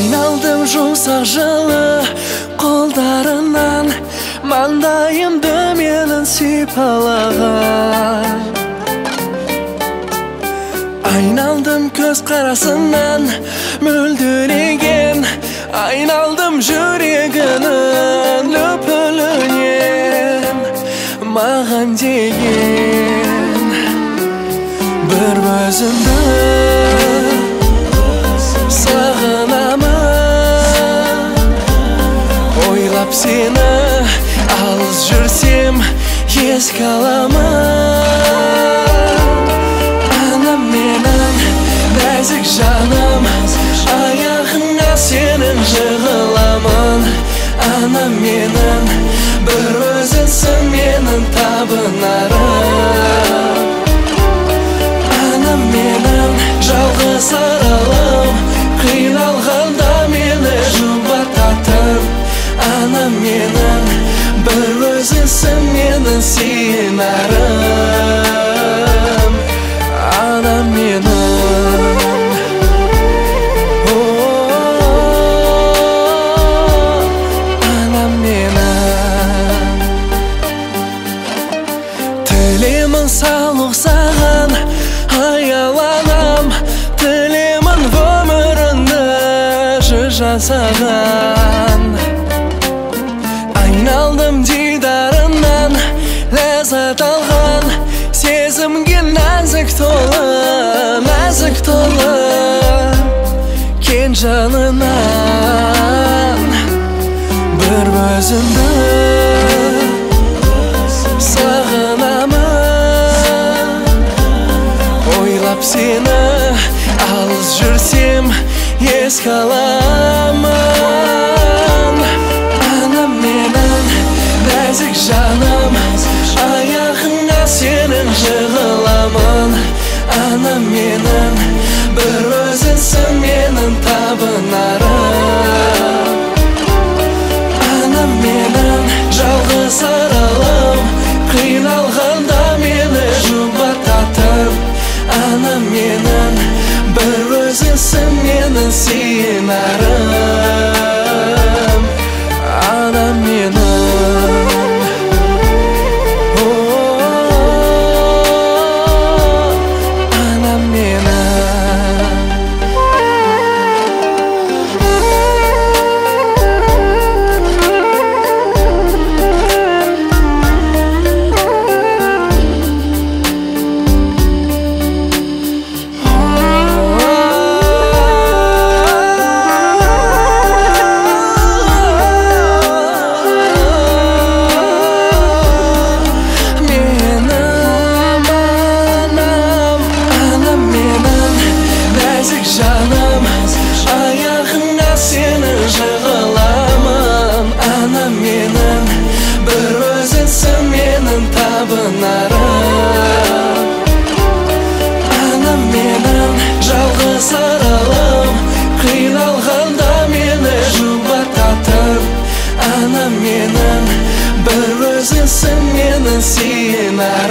Ayналдым жұмсақ жылы қолдарынан, маңдайымды менің сипалаған. Ayналдым көз қарасынан мөлдіреген, айналдым жүрегінің лүпілінен. Маған деген бір өзімді сағынамын, ойлап сені алыс жүрсем еске аламын. Анам менің нәзік жаным, аяғыңа сенің жығыламын. Анам менің бір өзіңсің менің табынарым. Анам менің жалғыз аралым, қиналғанда мені жұбататын. Анам менің бір өзіңсің менің сиынарым. Анам менің саулық саған аяланам, тілемін өміріңді жыр жасаған. Айналдым дидарынан ләззат алған, сезімге нәзік толы кен жанынан. Бір өзімді сағынамын, ойлап сені алыс жүрсем еске аламын. Анам менің нәзік жаным, аяғыңа сенің жығыламын. Анам менің бір өзіңсің менің табынарым. Анам менің жалғыз аралым, қиналғанда мені жұбататын. Анам менің бір өзіңсің менің сиынарым. Анам менің анам менің. Жаным, аяғыңа сенің жығыламын. Анам менің бір өзіңсің менің табынарым. Анам менің жалғыз аралым, қиналғанда мені жұбататын. Анам менің бір өзіңсің менің сиынарым.